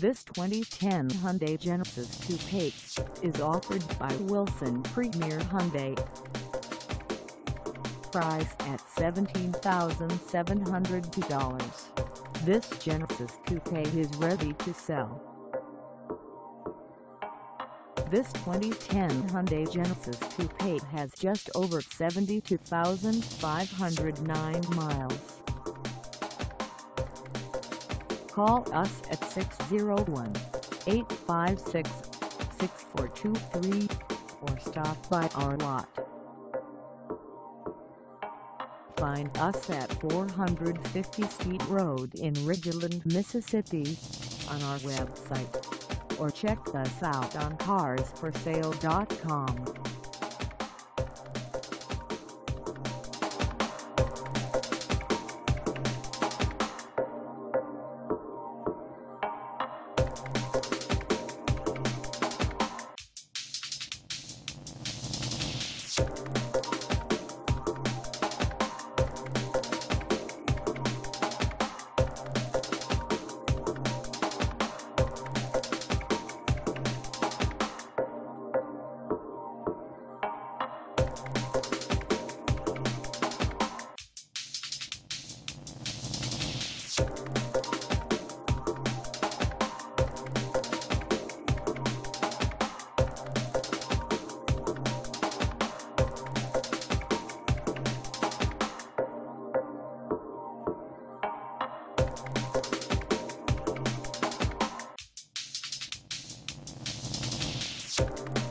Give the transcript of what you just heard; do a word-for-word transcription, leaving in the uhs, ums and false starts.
This twenty ten Hyundai Genesis Coupe is offered by Wilson Premier Hyundai. Priced at seventeen thousand seven hundred two dollars, this Genesis Coupe is ready to sell. This twenty ten Hyundai Genesis Coupe has just over seventy-two thousand five hundred nine miles. Call us at six oh one, eight five six, six four two three or stop by our lot. Find us at four fifty Steed Road in Ridgeland, Mississippi on our website, or check us out on cars for sale dot com. You